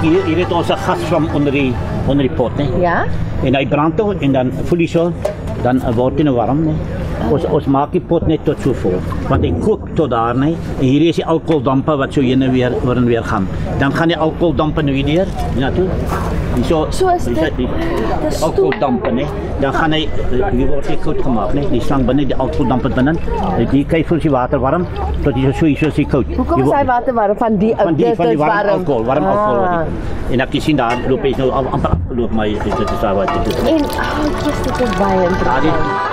hier het ons 'n gasvlam onder die pot, né? Ja? En hy brand toe en dan voel jy so, dan word dit nou warm, né? Ons maak die pot net tot so vol, want hy kook tot daar, né? En hier is die alkoholdampe wat so heen en weer oor en weer gaan. Dan gaan die alkoholdampe nou hier neer, naartoe. So is dit die alkoholdampe, né? Dan gaan hy hier word hy koud gemaak, né? Die slang binne, die alkoholdampe binne. Die kyk voel die water warm tot jy so is die koud. Hoekom is hy water warm van die warm alkohol, warm alkohol. En ek sien daar loop hy nou amper afgeloop, maar dit is daar wat dit is. En dit is baie interessant.